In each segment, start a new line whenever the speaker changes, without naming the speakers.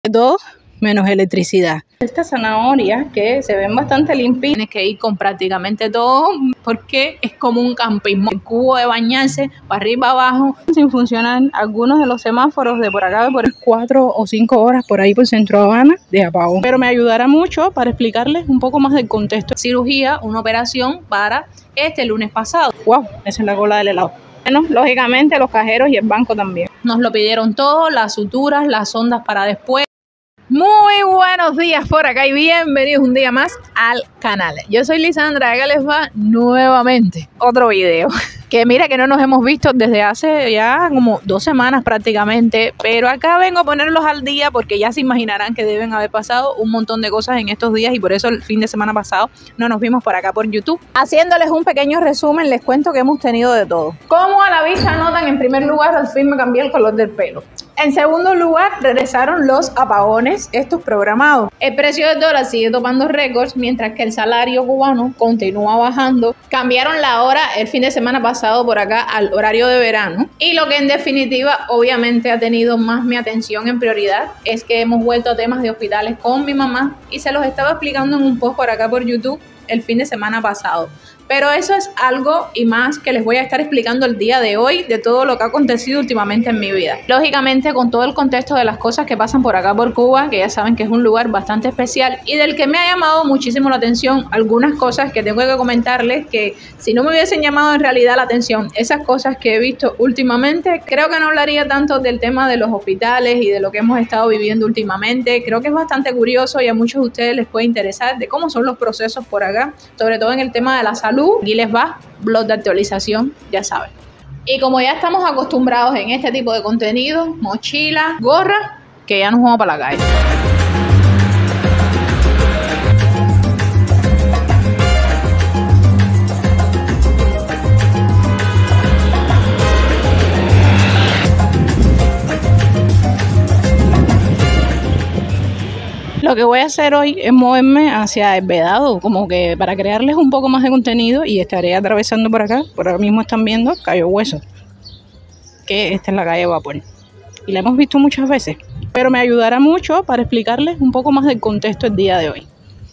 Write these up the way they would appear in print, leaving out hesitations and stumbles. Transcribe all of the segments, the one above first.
Todo menos electricidad. Estas zanahorias que se ven bastante limpias, tienes que ir con prácticamente todo porque es como un campismo. El cubo de bañarse para arriba abajo, sin funcionar algunos de los semáforos de por acá, por 4 o 5 horas por ahí por Centro Habana de apagón. Pero me ayudará mucho para explicarles un poco más del contexto. Cirugía, una operación para este lunes pasado. Wow, esa es la cola del helado. Bueno, lógicamente los cajeros y el banco también. Nos lo pidieron todo, las suturas, las sondas para después. Muy buenos días por acá y bienvenidos un día más al canal. Yo soy Lisandra, acá les va nuevamente otro video. Que mira que no nos hemos visto desde hace ya como 2 semanas prácticamente, pero acá vengo a ponerlos al día porque ya se imaginarán que deben haber pasado un montón de cosas en estos días y por eso el fin de semana pasado no nos vimos por acá por YouTube. Haciéndoles un pequeño resumen, les cuento que hemos tenido de todo. Como a la vista notan, en primer lugar, al fin me cambié el color del pelo. En segundo lugar, regresaron los apagones, estos programados. El precio del dólar sigue topando récords, mientras que el salario cubano continúa bajando. Cambiaron la hora el fin de semana pasado por acá al horario de verano. Y lo que en definitiva, obviamente, ha tenido más mi atención en prioridad es que hemos vuelto a temas de hospitales con mi mamá y se los estaba explicando en un post por acá por YouTube el fin de semana pasado. Pero eso es algo y más que les voy a estar explicando el día de hoy de todo lo que ha acontecido últimamente en mi vida. Lógicamente con todo el contexto de las cosas que pasan por acá por Cuba, que ya saben que es un lugar bastante especial y del que me ha llamado muchísimo la atención algunas cosas que tengo que comentarles que si no me hubiesen llamado en realidad la atención esas cosas que he visto últimamente, creo que no hablaría tanto del tema de los hospitales y de lo que hemos estado viviendo últimamente. Creo que es bastante curioso y a muchos de ustedes les puede interesar de cómo son los procesos por acá, sobre todo en el tema de la salud. Aquí les va, blog de actualización, ya saben. Y como ya estamos acostumbrados en este tipo de contenido, mochila, gorra, que ya nos vamos para la calle. Lo que voy a hacer hoy es moverme hacia el Vedado, como que para crearles un poco más de contenido y estaré atravesando por acá. Por ahora mismo están viendo Cayo Hueso, que esta es la calle Vapor. Y la hemos visto muchas veces, pero me ayudará mucho para explicarles un poco más del contexto el día de hoy.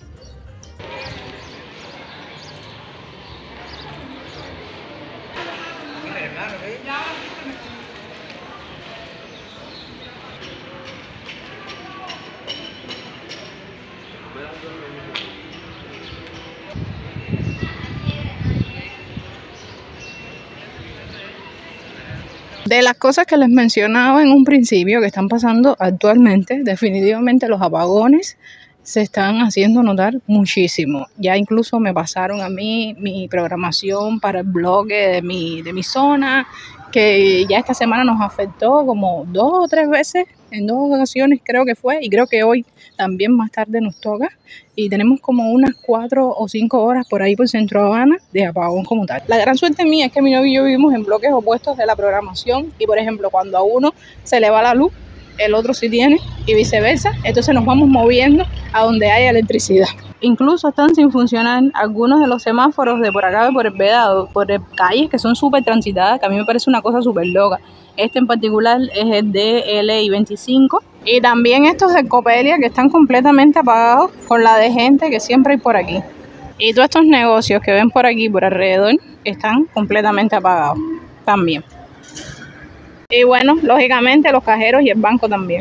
De las cosas que les mencionaba en un principio que están pasando actualmente, definitivamente los apagones se están haciendo notar muchísimo. Ya incluso me pasaron a mí mi programación para el bloque de mi zona, que ya esta semana nos afectó como 2 o 3 veces, en 2 ocasiones creo que fue, y creo que hoy también más tarde nos toca, y tenemos como unas 4 o 5 horas por ahí por Centro Habana de apagón como tal. La gran suerte mía es que mi novio y yo vivimos en bloques opuestos de la programación, y por ejemplo cuando a uno se le va la luz, el otro sí tiene, y viceversa, entonces nos vamos moviendo a donde haya electricidad. Incluso están sin funcionar algunos de los semáforos de por acá, por el Vedado, por calles que son súper transitadas, que a mí me parece una cosa súper loca. Este en particular es el de LI25 y también estos de Copelia que están completamente apagados con la de gente que siempre hay por aquí. Y todos estos negocios que ven por aquí, por alrededor, están completamente apagados también. Y bueno, lógicamente los cajeros y el banco también.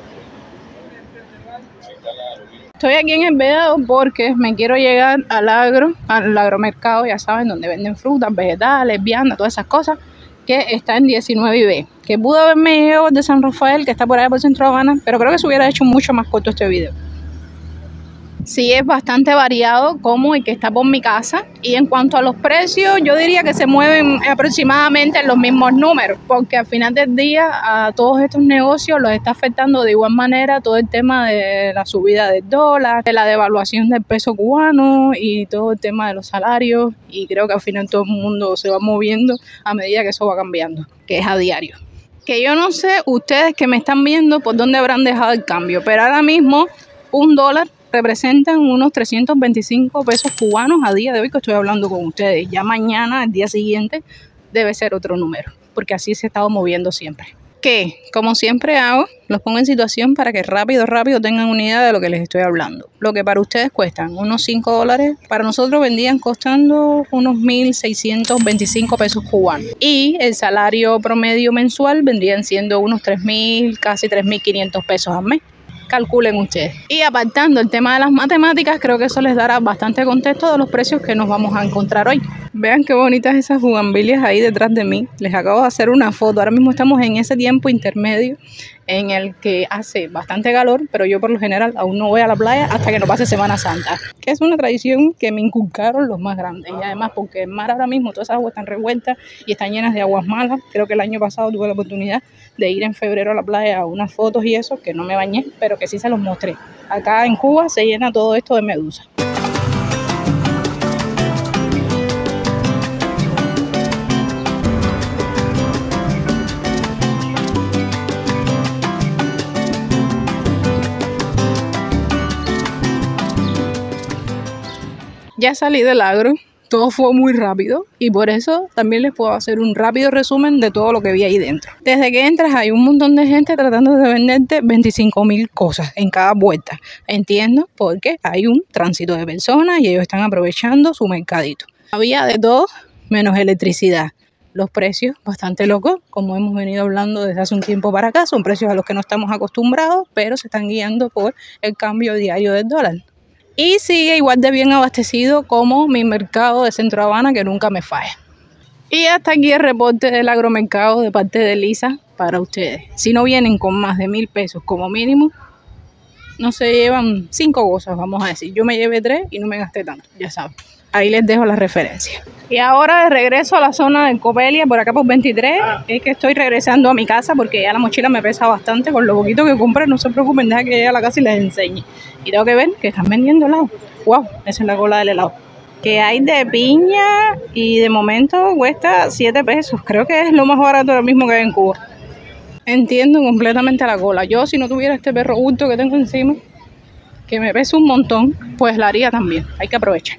Estoy aquí en el Vedado porque me quiero llegar al agromercado, ya saben, donde venden frutas, vegetales, viandas, todas esas cosas, que está en 19B. Que pudo haberme llegado de San Rafael, que está por allá por Centro Habana, pero creo que se hubiera hecho mucho más corto este video. Sí, es bastante variado como el que está por mi casa, y en cuanto a los precios yo diría que se mueven aproximadamente en los mismos números, porque al final del día a todos estos negocios los está afectando de igual manera todo el tema de la subida del dólar, de la devaluación del peso cubano y todo el tema de los salarios, y creo que al final todo el mundo se va moviendo a medida que eso va cambiando, que es a diario. Que yo no sé ustedes que me están viendo por dónde habrán dejado el cambio, pero ahora mismo $1 representan unos 325 pesos cubanos a día de hoy que estoy hablando con ustedes. Ya mañana, el día siguiente, debe ser otro número, porque así se ha estado moviendo siempre. que, como siempre hago, los pongo en situación para que rápido tengan una idea de lo que les estoy hablando. Lo que para ustedes cuestan unos $5, para nosotros vendían costando unos 1.625 pesos cubanos. Y el salario promedio mensual vendrían siendo unos 3.000, casi 3.500 pesos al mes. Calculen ustedes. Y apartando el tema de las matemáticas, creo que eso les dará bastante contexto de los precios que nos vamos a encontrar hoy. Vean qué bonitas esas bugambilias ahí detrás de mí. Les acabo de hacer una foto. Ahora mismo estamos en ese tiempo intermedio en el que hace bastante calor, pero yo por lo general aún no voy a la playa hasta que no pase Semana Santa, que es una tradición que me inculcaron los más grandes. Y además porque el mar ahora mismo, todas esas aguas están revueltas y están llenas de aguas malas. Creo que el año pasado tuve la oportunidad de ir en febrero a la playa a unas fotos y eso, que no me bañé, pero que sí se los mostré. Acá en Cuba se llena todo esto de medusas. Ya salí del agro, todo fue muy rápido y por eso también les puedo hacer un rápido resumen de todo lo que vi ahí dentro. Desde que entras hay un montón de gente tratando de venderte 25.000 cosas en cada vuelta. Entiendo porque hay un tránsito de personas y ellos están aprovechando su mercadito. Había de todo menos electricidad. Los precios bastante locos, como hemos venido hablando desde hace un tiempo para acá, son precios a los que no estamos acostumbrados, pero se están guiando por el cambio diario del dólar. Y sigue igual de bien abastecido como mi mercado de Centro Habana, que nunca me falla. Y hasta aquí el reporte del agromercado de parte de Lisa para ustedes. Si no vienen con más de 1.000 pesos como mínimo, no se llevan 5 cosas, vamos a decir. Yo me llevé 3 y no me gasté tanto, ya saben. Ahí les dejo la referencia. Y ahora de regreso a la zona de Copelia, por acá por 23, es que estoy regresando a mi casa porque ya la mochila me pesa bastante. Con lo poquito que compré, no se preocupen, deja que llegue a la casa y les enseñe. Y tengo que ver que están vendiendo helado. ¡Wow! Esa es la cola del helado. Que hay de piña y de momento cuesta 7 pesos. Creo que es lo más barato ahora mismo que hay en Cuba. Entiendo completamente la cola. Yo, si no tuviera este perro bulto que tengo encima, que me pesa un montón, pues la haría también. Hay que aprovechar.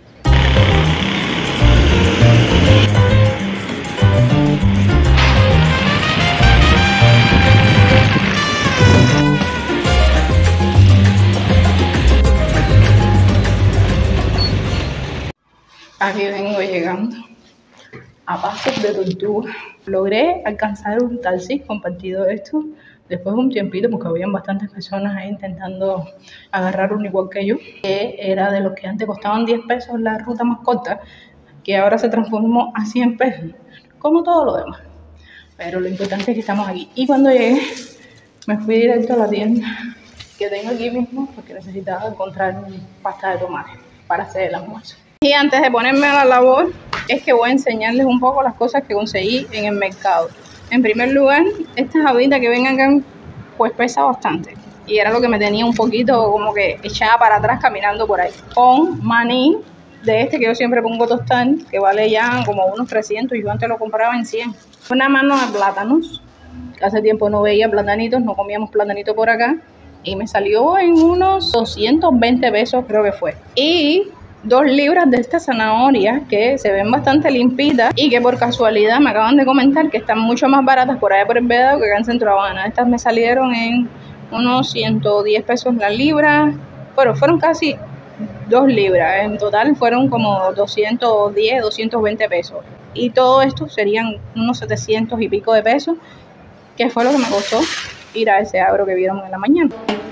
Aquí vengo llegando a pasos de tortuga. Logré alcanzar un taxi compartido esto después de un tiempito porque habían bastantes personas ahí intentando agarrar uno igual que yo, que era de los que antes costaban 10 pesos la ruta más corta, que ahora se transformó a 100 pesos, como todo lo demás. Pero lo importante es que estamos aquí. Y cuando llegué, me fui directo a la tienda que tengo aquí mismo porque necesitaba encontrar pasta de tomate para hacer el almuerzo. Y antes de ponerme a la labor, es que voy a enseñarles un poco las cosas que conseguí en el mercado. En primer lugar, esta jabita que ven acá, pues pesa bastante. Y era lo que me tenía un poquito como que echada para atrás caminando por ahí. Con maní, de este que yo siempre pongo tostar, que vale ya como unos 300, y yo antes lo compraba en 100. Una mano de plátanos, que hace tiempo no veía platanitos, no comíamos platanito por acá. Y me salió en unos 220 pesos creo que fue. Y 2 libras de estas zanahorias que se ven bastante limpitas y que por casualidad me acaban de comentar que están mucho más baratas por allá por el Vedado que acá en Centro Habana. Estas me salieron en unos 110 pesos la libra, pero fueron casi 2 libras. En total fueron como 210, 220 pesos. Y todo esto serían unos 700 y pico de pesos, que fue lo que me costó ir a ese agro que vieron en la mañana.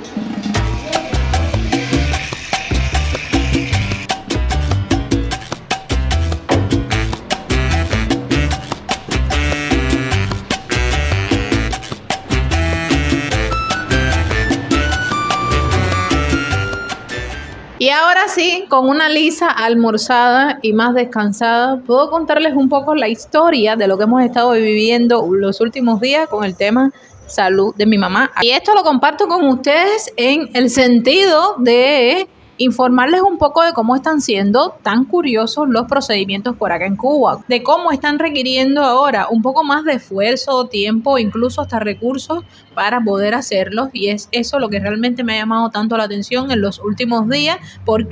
Y ahora sí, con una Lisa almorzada y más descansada, puedo contarles un poco la historia de lo que hemos estado viviendo los últimos días con el tema salud de mi mamá. Y esto lo comparto con ustedes en el sentido de informarles un poco de cómo están siendo tan curiosos los procedimientos por acá en Cuba, de cómo están requiriendo ahora un poco más de esfuerzo, tiempo, incluso hasta recursos para poder hacerlos, y es eso lo que realmente me ha llamado tanto la atención en los últimos días, porque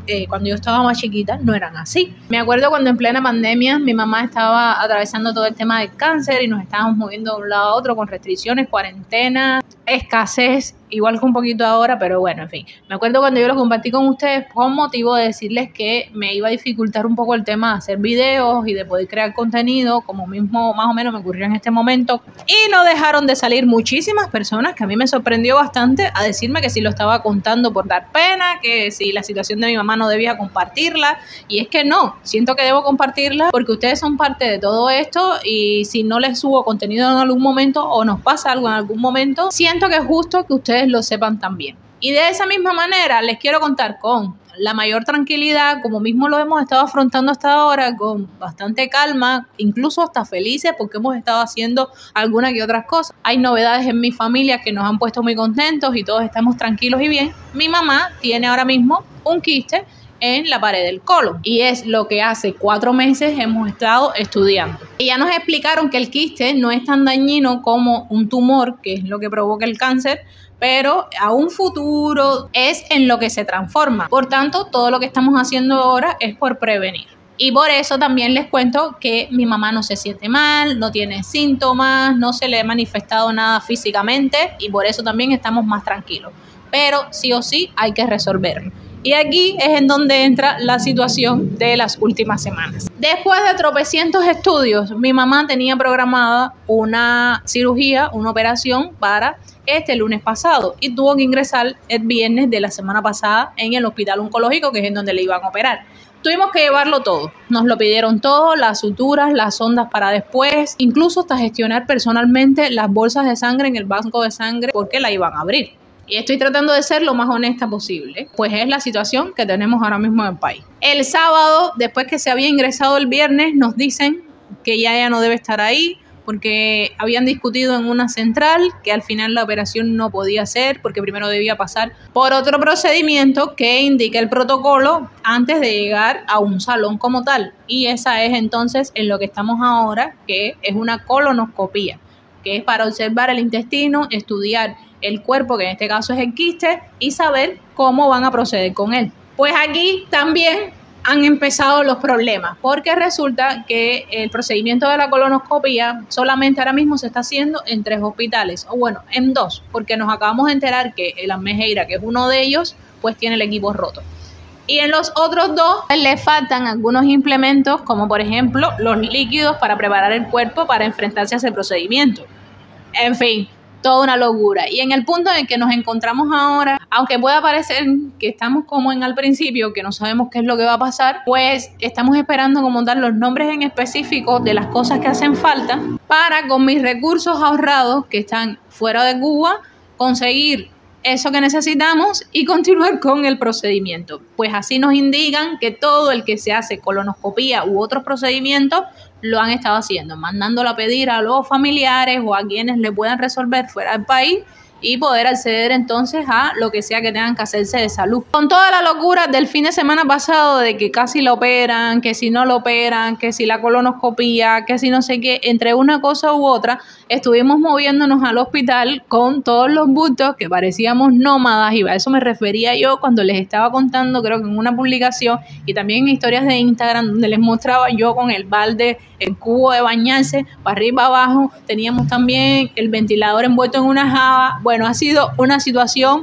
cuando yo estaba más chiquita no eran así. Me acuerdo cuando en plena pandemia mi mamá estaba atravesando todo el tema del cáncer y nos estábamos moviendo de un lado a otro con restricciones, cuarentena, escasez, igual que un poquito ahora, pero bueno, en fin. Me acuerdo cuando yo lo compartí con ustedes con motivo de decirles que me iba a dificultar un poco el tema de hacer videos y de poder crear contenido, como mismo más o menos me ocurrió en este momento. Y no dejaron de salir muchísimas personas, que a mí me sorprendió bastante, a decirme que si lo estaba contando por dar pena, que si la situación de mi mamá no debía compartirla. Y es que no, siento que debo compartirla porque ustedes son parte de todo esto y si no les subo contenido en algún momento o nos pasa algo en algún momento, siento que es justo que ustedes lo sepan también. Y de esa misma manera les quiero contar con la mayor tranquilidad, como mismo lo hemos estado afrontando hasta ahora, con bastante calma, incluso hasta felices porque hemos estado haciendo alguna que otras cosas. Hay novedades en mi familia que nos han puesto muy contentos y todos estamos tranquilos y bien. Mi mamá tiene ahora mismo un quiste en la pared del colon y es lo que hace 4 meses hemos estado estudiando. Y ya nos explicaron que el quiste no es tan dañino como un tumor, que es lo que provoca el cáncer, pero a un futuro es en lo que se transforma. Por tanto, todo lo que estamos haciendo ahora es por prevenir. Y por eso también les cuento que mi mamá no se siente mal, no tiene síntomas, no se le ha manifestado nada físicamente y por eso también estamos más tranquilos. Pero sí o sí hay que resolverlo. Y aquí es en donde entra la situación de las últimas semanas. Después de tropecientos estudios, mi mamá tenía programada una cirugía, una operación para este lunes pasado y tuvo que ingresar el viernes de la semana pasada en el hospital oncológico, que es en donde le iban a operar. Tuvimos que llevarlo todo, nos lo pidieron todo, las suturas, las sondas para después, incluso hasta gestionar personalmente las bolsas de sangre en el banco de sangre porque la iban a abrir. Y estoy tratando de ser lo más honesta posible, pues es la situación que tenemos ahora mismo en el país. El sábado, después que se había ingresado el viernes, nos dicen que ya ella no debe estar ahí porque habían discutido en una central que al final la operación no podía ser porque primero debía pasar por otro procedimiento que indica el protocolo antes de llegar a un salón como tal. Y esa es entonces en lo que estamos ahora, que es una colonoscopía, que es para observar el intestino, estudiar el cuerpo, que en este caso es el quiste, y saber cómo van a proceder con él. Pues aquí también han empezado los problemas, porque resulta que el procedimiento de la colonoscopia solamente ahora mismo se está haciendo en 3 hospitales, o bueno, en 2, porque nos acabamos de enterar que el Almejeira, que es uno de ellos, pues tiene el equipo roto. Y en los otros 2 le faltan algunos implementos, como por ejemplo los líquidos para preparar el cuerpo para enfrentarse a ese procedimiento. En fin, toda una locura. Y en el punto en que nos encontramos ahora, aunque pueda parecer que estamos como en al principio, que no sabemos qué es lo que va a pasar, pues estamos esperando como dar los nombres en específico de las cosas que hacen falta para, con mis recursos ahorrados que están fuera de Cuba, conseguir eso que necesitamos y continuar con el procedimiento. Pues así nos indican que todo el que se hace colonoscopía u otros procedimientos lo han estado haciendo, mandándolo a pedir a los familiares o a quienes le puedan resolver fuera del país y poder acceder entonces a lo que sea que tengan que hacerse de salud. Con toda la locura del fin de semana pasado de que casi lo operan, que si no lo operan, que si la colonoscopía, que si no sé qué, entre una cosa u otra, estuvimos moviéndonos al hospital con todos los bultos que parecíamos nómadas, y a eso me refería yo cuando les estaba contando, creo que en una publicación y también en historias de Instagram, donde les mostraba yo con el balde, el cubo de bañarse, para arriba y abajo, teníamos también el ventilador envuelto en una java. Bueno, ha sido una situación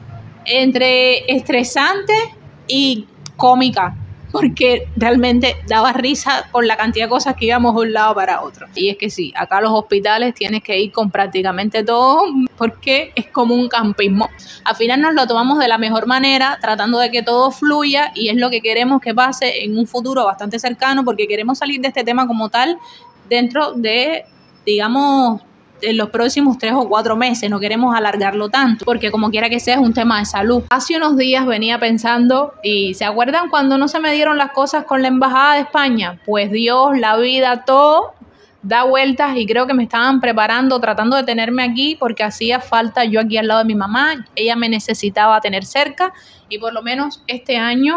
entre estresante y cómica, porque realmente daba risa con la cantidad de cosas que íbamos de un lado para otro. Y es que sí, acá a los hospitales tienes que ir con prácticamente todo, porque es como un campismo. Al final nos lo tomamos de la mejor manera, tratando de que todo fluya, y es lo que queremos que pase en un futuro bastante cercano, porque queremos salir de este tema como tal dentro de, digamos, en los próximos 3 o 4 meses. No queremos alargarlo tanto, porque como quiera que sea es un tema de salud. Hace unos días venía pensando, y ¿se acuerdan cuando no se me dieron las cosas con la Embajada de España? Pues Dios, la vida, todo da vueltas, y creo que me estaban preparando, tratando de tenerme aquí, porque hacía falta yo aquí al lado de mi mamá. Ella me necesitaba tener cerca, y por lo menos este año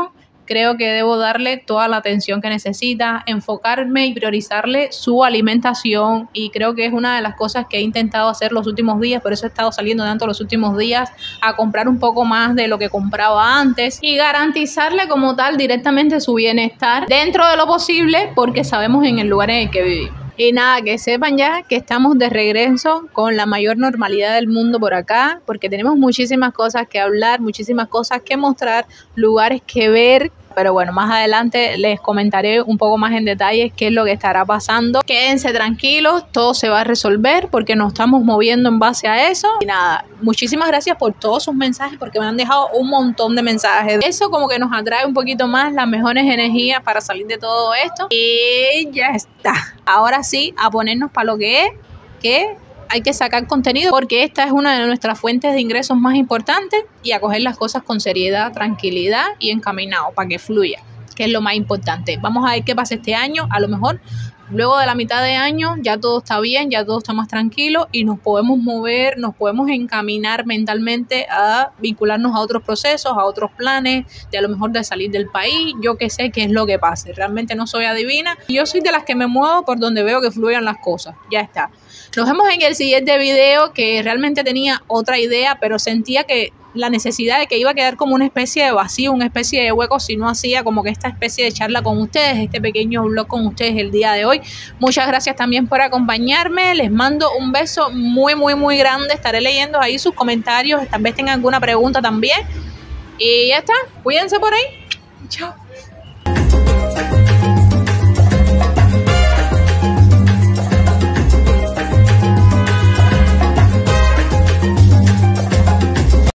creo que debo darle toda la atención que necesita, enfocarme y priorizarle su alimentación, y creo que es una de las cosas que he intentado hacer los últimos días. Por eso he estado saliendo tanto los últimos días a comprar un poco más de lo que compraba antes y garantizarle como tal directamente su bienestar dentro de lo posible, porque sabemos en el lugar en el que vivimos. Y nada, que sepan ya que estamos de regreso con la mayor normalidad del mundo por acá, porque tenemos muchísimas cosas que hablar, muchísimas cosas que mostrar, lugares que ver. Pero bueno, más adelante les comentaré un poco más en detalle qué es lo que estará pasando. Quédense tranquilos, todo se va a resolver porque nos estamos moviendo en base a eso. Y nada, muchísimas gracias por todos sus mensajes, porque me han dejado un montón de mensajes. Eso como que nos atrae un poquito más, las mejores energías para salir de todo esto. Y ya está. Ahora sí, a ponernos para lo que es, que hay que sacar contenido, porque esta es una de nuestras fuentes de ingresos más importantes, y a coger las cosas con seriedad, tranquilidad y encaminado para que fluya, que es lo más importante. Vamos a ver qué pasa este año. A lo mejor luego de la mitad de año ya todo está bien, ya todo está más tranquilo y nos podemos mover, nos podemos encaminar mentalmente a vincularnos a otros procesos, a otros planes, de a lo mejor de salir del país. Yo que sé qué es lo que pase. Realmente no soy adivina. Yo soy de las que me muevo por donde veo que fluyan las cosas. Ya está. Nos vemos en el siguiente video, que realmente tenía otra idea, pero sentía que la necesidad de que iba a quedar como una especie de vacío, una especie de hueco si no hacía como que esta especie de charla con ustedes, este pequeño vlog con ustedes el día de hoy. Muchas gracias también por acompañarme. Les mando un beso muy, muy, muy grande. Estaré leyendo ahí sus comentarios. Tal vez tengan alguna pregunta también. Y ya está. Cuídense por ahí. Chao.